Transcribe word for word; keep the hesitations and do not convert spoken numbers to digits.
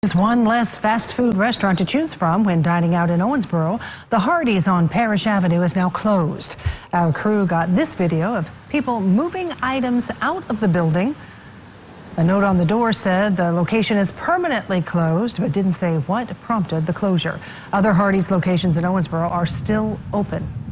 There's one less fast food restaurant to choose from when dining out in Owensboro. The Hardee's on Parish Avenue is now closed. Our crew got this video of people moving items out of the building. A note on the door said the location is permanently closed, but didn't say what prompted the closure. Other Hardee's locations in Owensboro are still open.